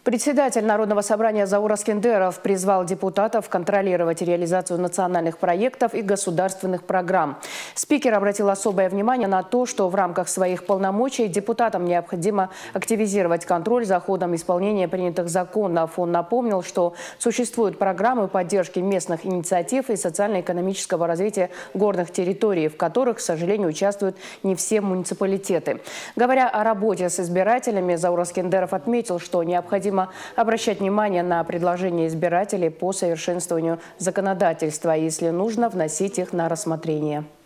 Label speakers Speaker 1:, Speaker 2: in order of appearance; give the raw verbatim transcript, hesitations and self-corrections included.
Speaker 1: Председатель Народного собрания Заур Аскендеров призвал депутатов контролировать реализацию национальных проектов и государственных программ. Спикер обратил особое внимание на то, что в рамках своих полномочий депутатам необходимо активизировать контроль за ходом исполнения принятых законов. Он напомнил, что существуют программы поддержки местных инициатив и социально-экономического развития горных территорий, в которых, к сожалению, участвуют не все муниципалитеты. Говоря о работе с избирателями, Заур Аскендеров отметил, что необходимо обращать внимание на предложения избирателей по совершенствованию законодательства, если нужно, вносить их на рассмотрение.